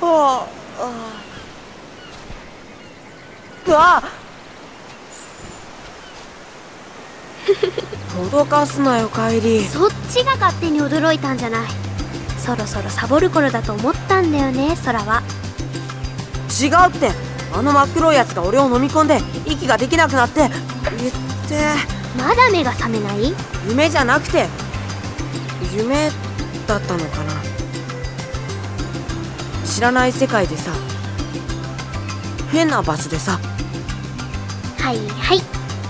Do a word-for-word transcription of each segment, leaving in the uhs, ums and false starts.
あうわ脅かすなよカイリー。 そっちが勝手に驚いたんじゃない。そろそろサボる頃だと思ったんだよね、空は。 違うって、あの真っ黒いやつが俺を飲み込んで息ができなくなって言って。 まだ目が覚めない？ 夢じゃなくて夢だったのかな。知らない世界でさ、変な場所でさ。 はいはい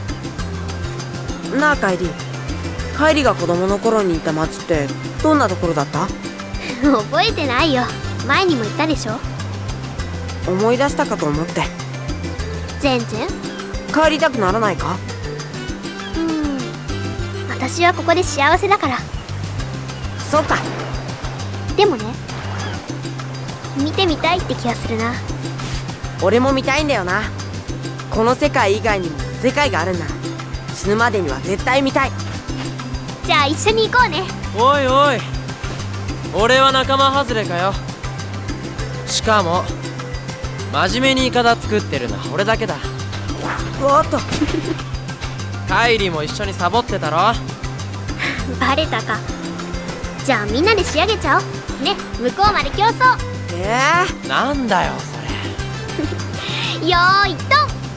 なあカイリー、カイリが子供の頃にいた町ってどんなところだった？ 覚えてないよ。前にも言ったでしょ。 思い出したかと思って。 全然。 帰りたくならないか？ うん、私はここで幸せだから。 そうか。 でもね、見てみたいって気がするな。 俺も見たいんだよな。この世界以外にも世界があるんだ。死ぬまでには絶対見たい。 じゃあ一緒に行こうね。 おいおい、俺は仲間外れかよ。しかも真面目にイカダ作ってるのは俺だけだ。 おっとカイリーも一緒にサボってたろ。 バレたか。じゃあみんなで仕上げちゃおうね。向こうまで競争。 えー、なんだよそれ。 よーいドン。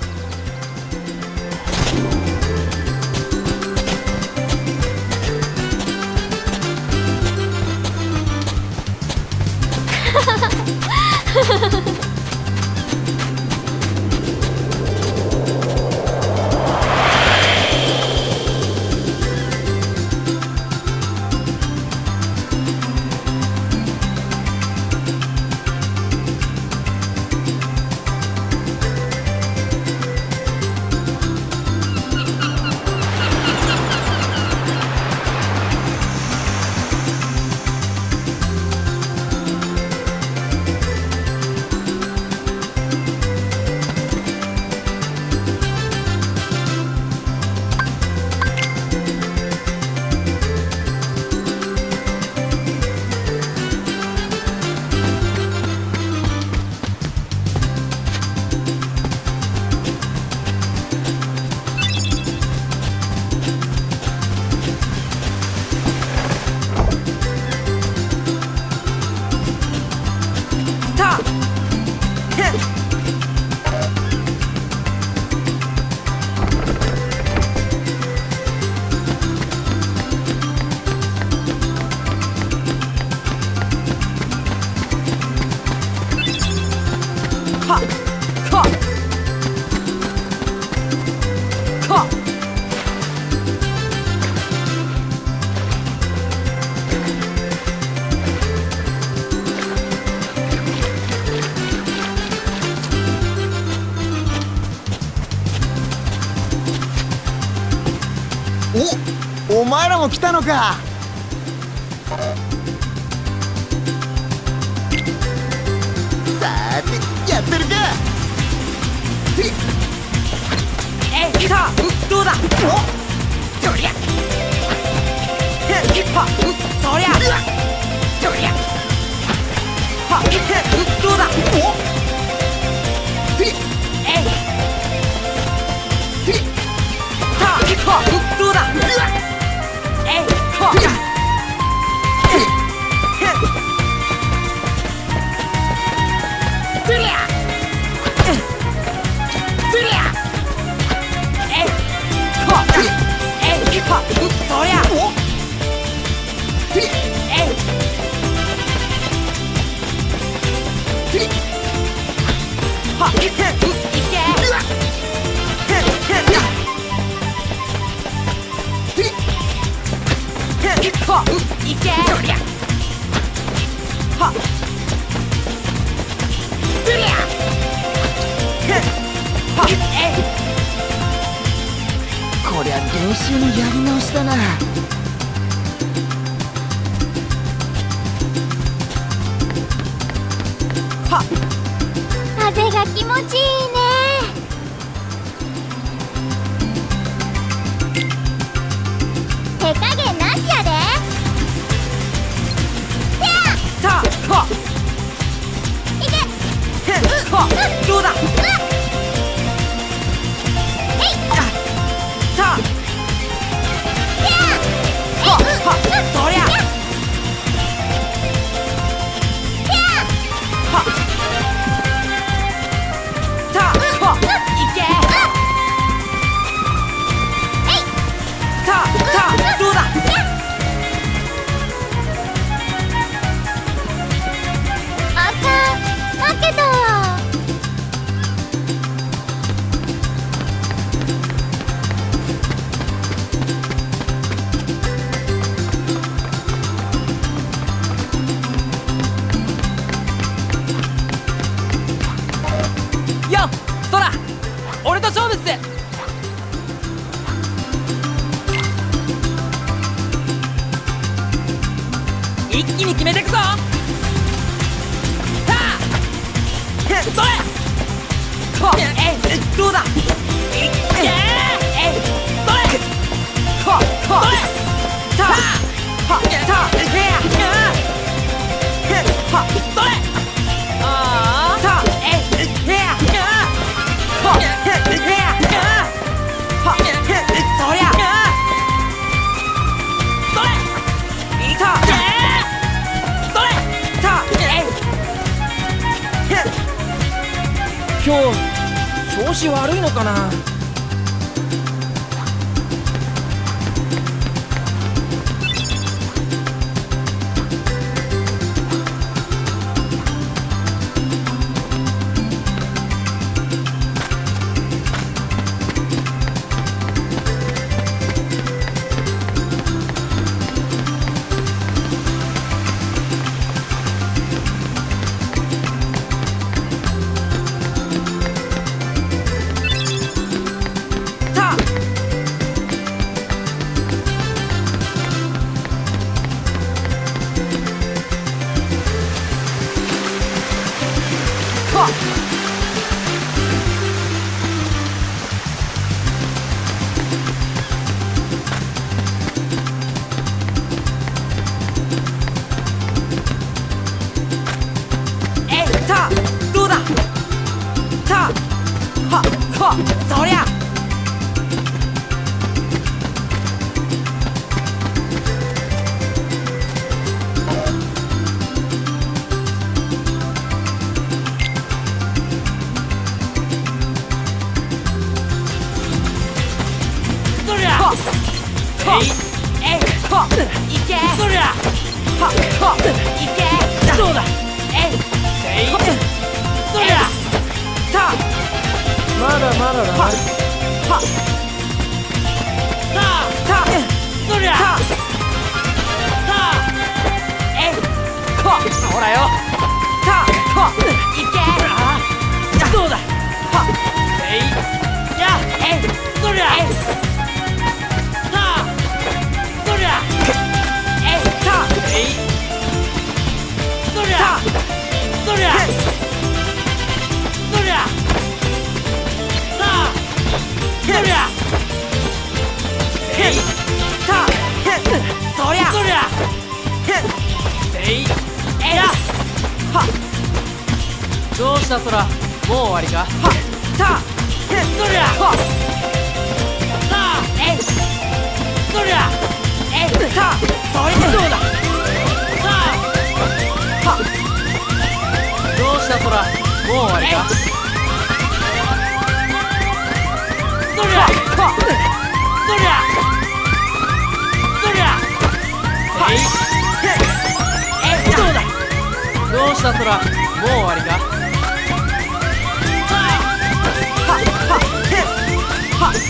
お、お前らも来たのか。さてやってるか。 えい、さあどうだ。おそりゃへっはっそりゃそりゃはっへっどうだ。おえいさあはっどうだ。えいはっそりゃおえいはっへっいけへっへっへっはっいけそりゃはっそりゃへっはっえい。 こりゃ練習のやり直しだな。 はっ風が気持ちいいね。手加減なしやで。てやさあはっいけ。 一気に決めてくぞ。はあそれはっえどうだいっけーえそれはっはったはったへやへはっそれあたえへやはっへへやはっへそりゃそれいたえーそれたえへ今日調子悪いのかな。 そりゃそりゃはっはっえいえいはっいけそりゃはっはっいけどうだえいせいはっそりゃたまだまだだはっはっさあたそりゃたさあえいはっほらよたはっいけあどうだはっせいやえいそりゃえいさあそりゃえいたせいそりゃたそりゃへそりゃさあそりゃせいたへそりゃそりゃへせいえいやはっどうしたそらもう終わりか。 はったへそりゃはっさあえいそりゃえいたそれどうださあはっどうしたそらもう終わりか。そりゃはっそりゃそりゃせいへえいどうだどうしたそらもう終わりか。さあはっはっへはっ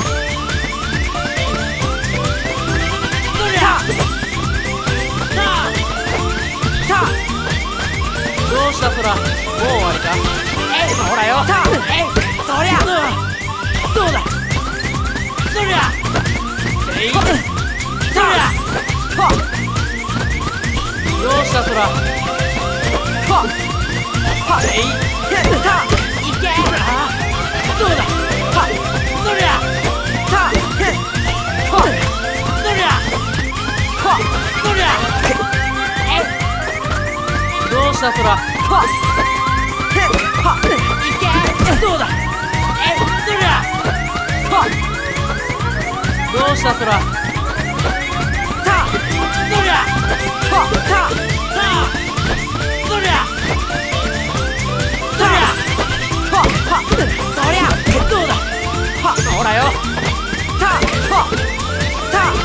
そりゃさあたどうしたそらもう終わりか。 えいほらよたえいそりゃうんどうだそりゃせいそはっりゃはっどうしたそらはっはっせいへたいけあどうだはっそりゃたへはっそりゃはっそりゃえいどうしたそらはっへはっいけどうだえいそりゃはっどうしたそらたそりゃはったさあそりゃたはっはっそりゃどうだはっほらよたはった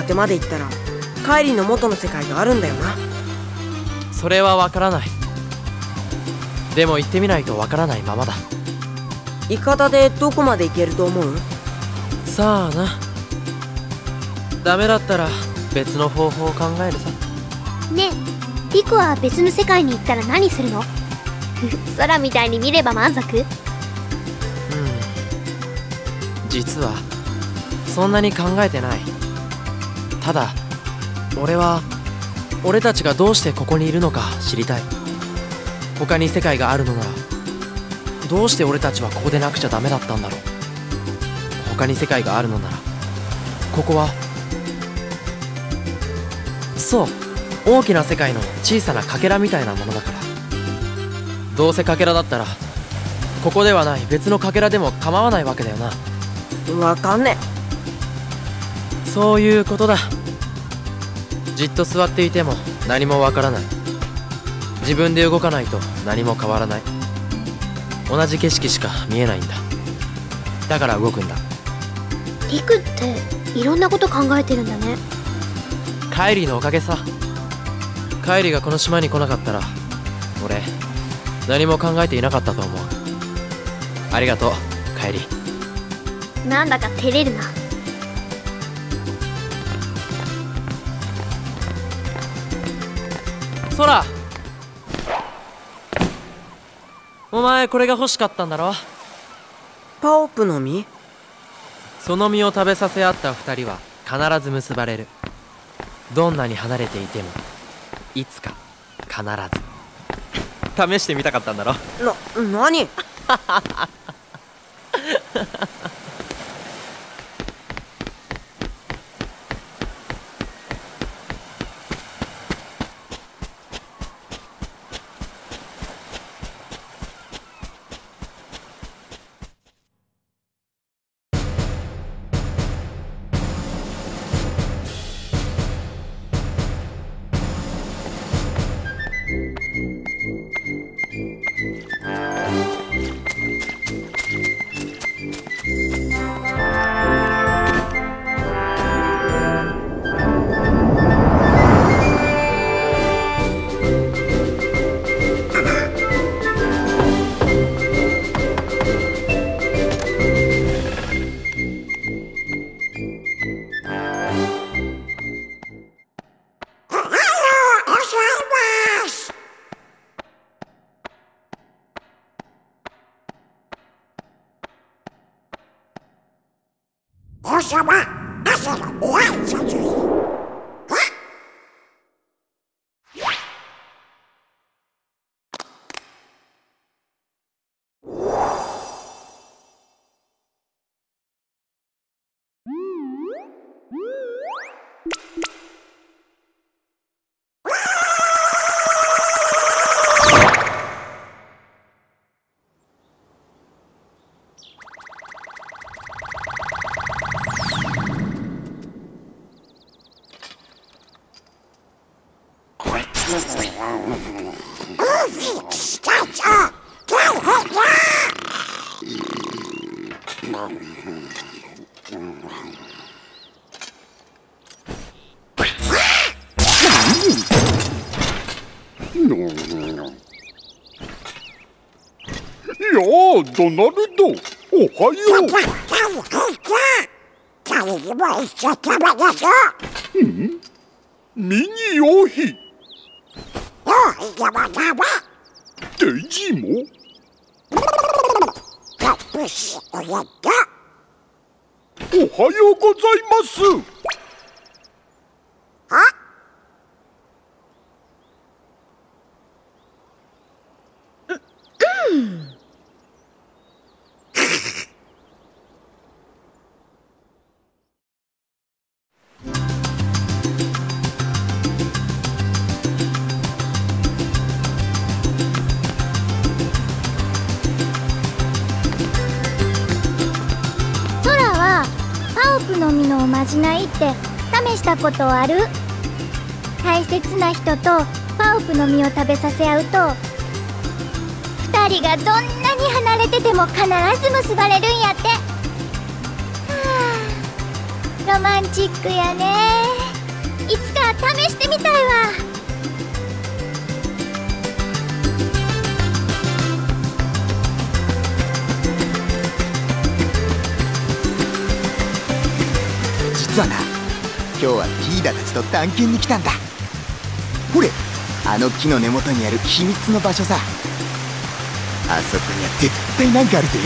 果てまで行ったらカイリの元の世界があるんだよな。 それはわからない。でも行ってみないとわからないままだ。 イカダでどこまで行けると思う？ さあな。ダメだったら別の方法を考えるさ。 ねえ、リクは別の世界に行ったら何するの？空みたいに見れば満足？うん、 実はそんなに考えてない。ただ俺は俺たちがどうしてここにいるのか知りたい。他に世界があるのならどうして俺たちはここでなくちゃダメだったんだろう。他に世界があるのならここはそう大きな世界の小さなかけらみたいなものだから。どうせかけらだったらここではない別のかけらでも構わないわけだよな。 わかんねえ。そういうことだ。じっと座っていても何もわからない。自分で動かないと何も変わらない。同じ景色しか見えないんだ。だから動くんだ。 リクっていろんなこと考えてるんだね。 カイリのおかげさ。カイリがこの島に来なかったら俺何も考えていなかったと思う。ありがとうカイリ。 なんだか照れるな。 ソラ、お前これが欲しかったんだろ。 パオプの実？ その実を食べさせ合った二人は必ず結ばれる。どんなに離れていてもいつか必ず。試してみたかったんだろ。 な、何？ ドナルド、おはよう。うん？ミニ王妃。デイジーも？おはようございます。 の実のおまじないって試したことある？大切な人とパウプの実を食べさせ合うと二人がどんなに離れてても必ず結ばれるんやって。はロマンチックやね。いつか試してみたいわ。 実はな、今日はティーダたちと探検に来たんだ。ほれ、あの木の根元にある秘密の場所さ。あそこには絶対なんかあるぜ。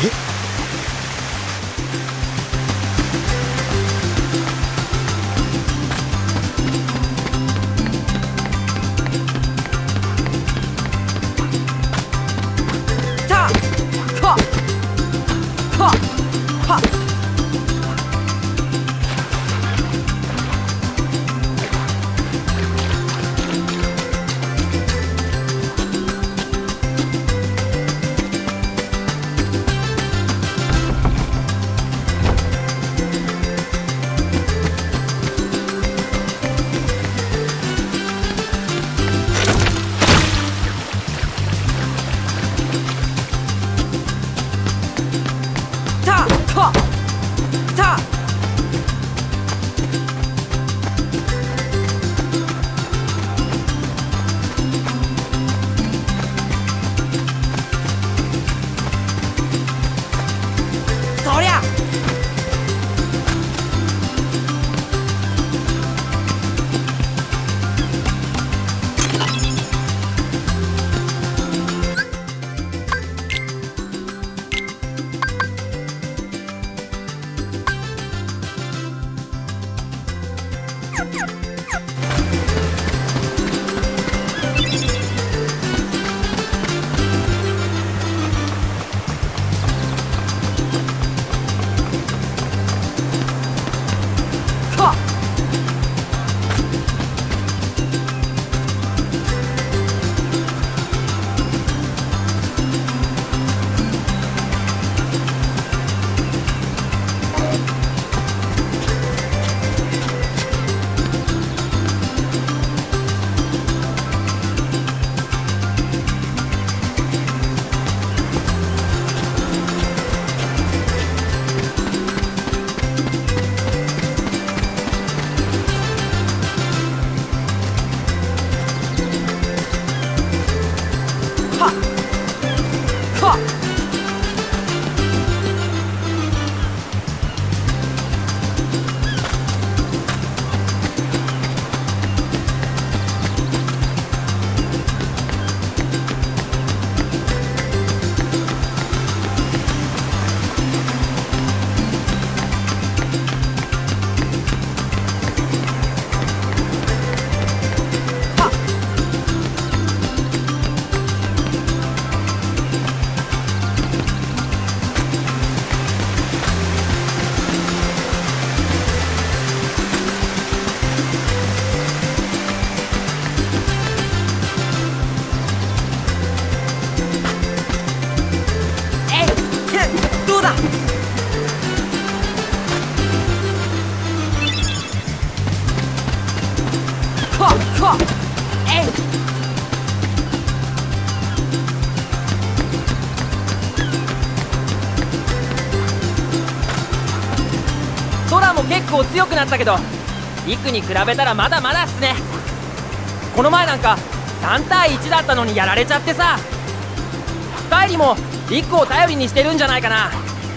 空も結構強くなったけど、リクに比べたらまだまだっすね。この前なんかさん対いちだったのにやられちゃってさ。カイリもリクを頼りにしてるんじゃないかな。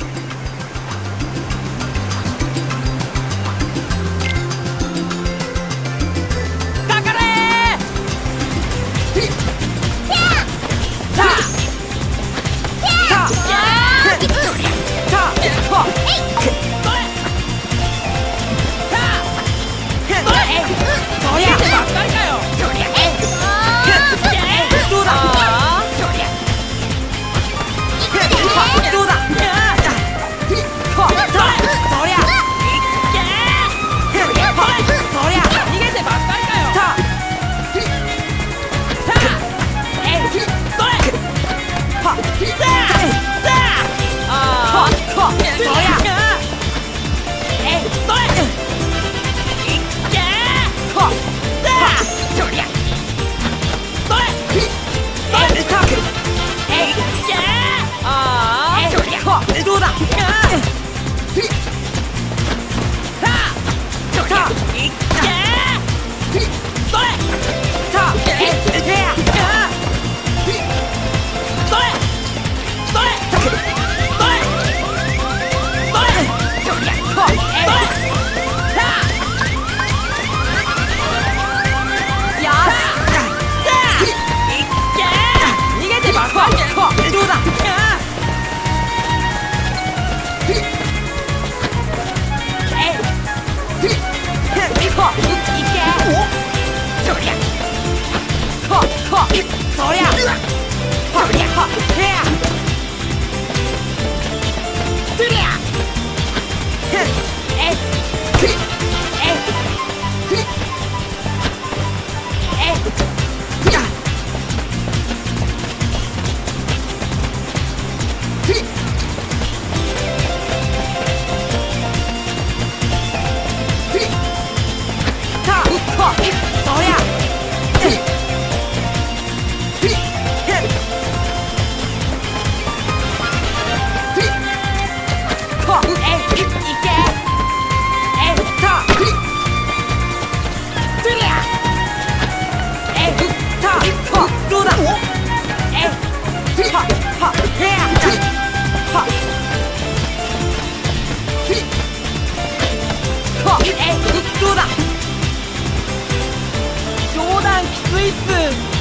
かかれー！どうだ？ はっはっへやとりゃふんえっえっえっやたはっそりゃ冗談きついっす。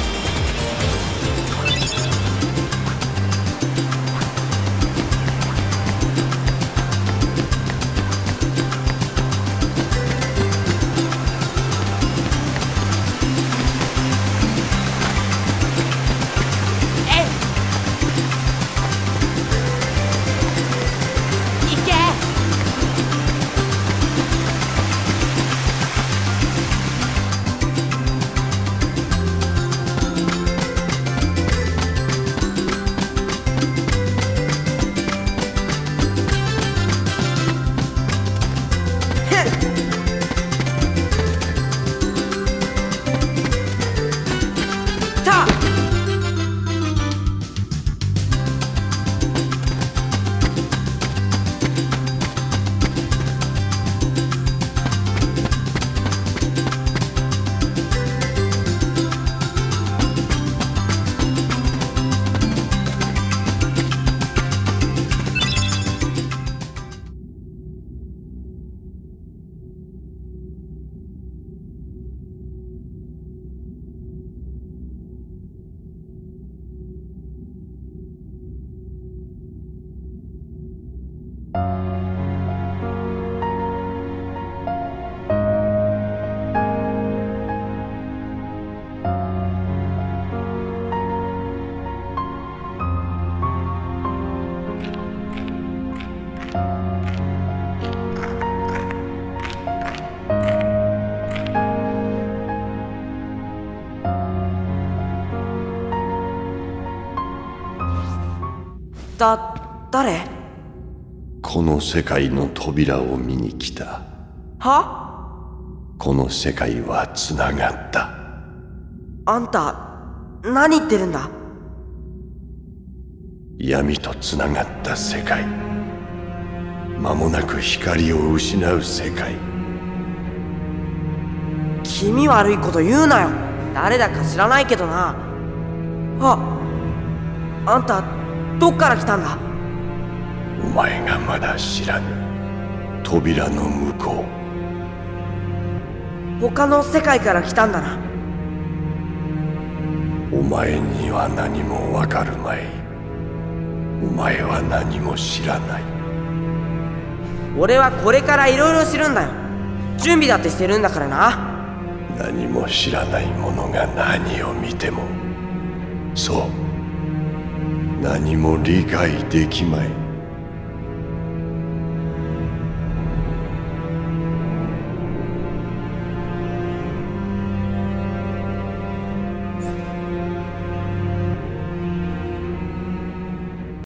だ、誰？ この世界の扉を見に来た。 は？ この世界はつながった。 あんた、何言ってるんだ？ 闇とつながった世界。間もなく光を失う世界。 気味悪いこと言うなよ。誰だか知らないけどな。あ、あんたどっから来たんだ？ お前がまだ知らぬ扉の向こう。他の世界から来たんだな。 お前には何もわかるまい。お前は何も知らない。 俺はこれからいろいろ知るんだよ。準備だってしてるんだからな。 何も知らない者が何を見ても、そう、何も理解できまい。